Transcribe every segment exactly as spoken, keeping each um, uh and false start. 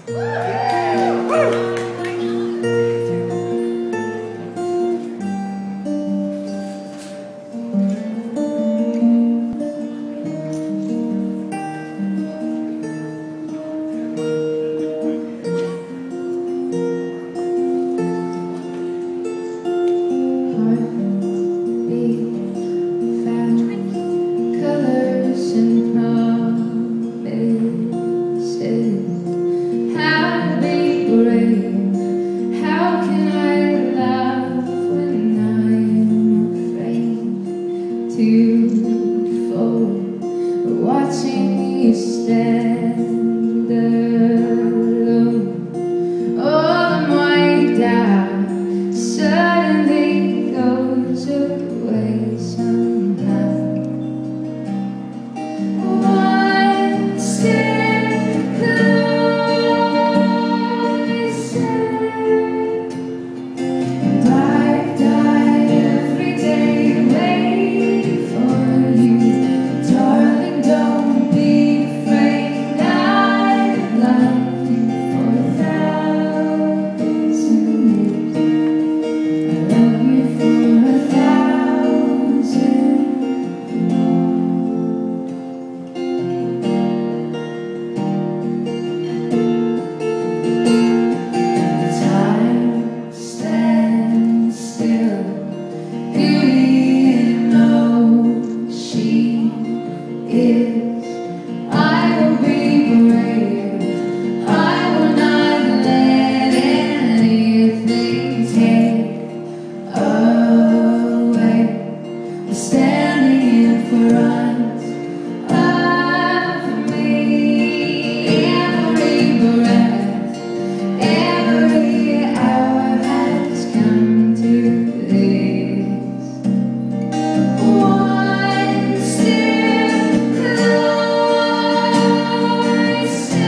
Watching you stand alone, all my doubt suddenly goes away somehow. One step closer, and I die every day waiting for you, darling. Don't be afraid, I love you for a thousand years. I love you for a thousand more. Time stands still, beauty in motion is. I will be brave, I will not let anything take away. Standing in front of me, every breath, every hour has come to this. One step closer,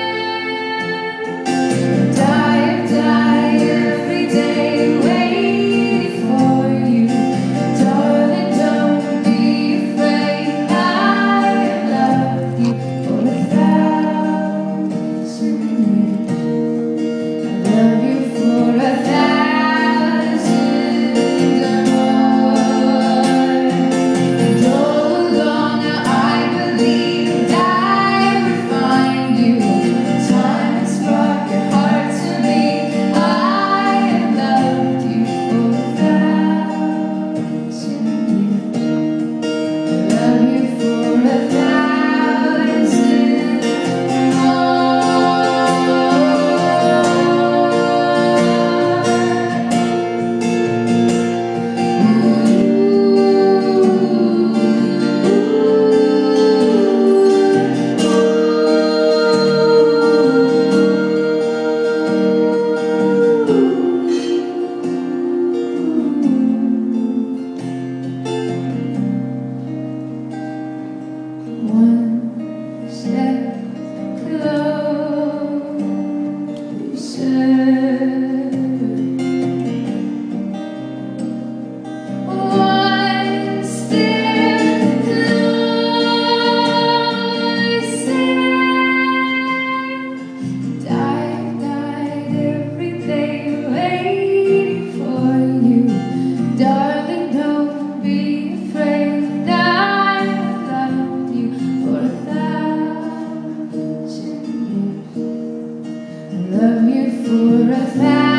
die, die every day waiting for you, darling. Don't be afraid, I love you for a thousand years. I love you for a thousand more. And all along I believed I would find you. Time has brought your heart to me. I loved you for a thousand years. I love you for a thousand one step closer. One step closer. Died, died every day waiting for you, darling. Don't be afraid, I loved you for a thousand years. I love you for a thousand